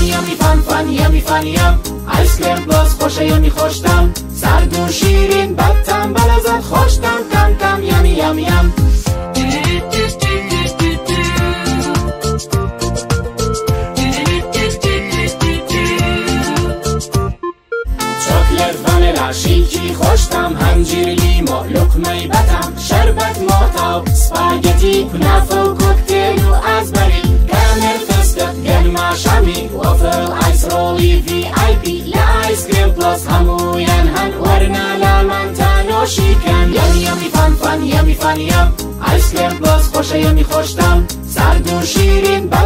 یمی فن فن یمی فن یم، آیس کریم پلاس خوشه یمی خوشتم، سرد و شیرین بدتم بلزد خوشتم تم تم یمی یم یم. چاکلت ونیلا شیکی خوشتم، همجیر لیمو لقمه بتم، شربت ماتاب سپاگتی کنافه و کوکتیل و ازبری، کامل فستق گرما شامی وافل آیس رولی وی آی پی، لآیس کریم پلاس هموین هن ورنا لمن تنوشی کن. یمی یمی فن فن یمی فن یم، آیس کریم پلاس خوشه یمی خوشتم، سرد و شیرین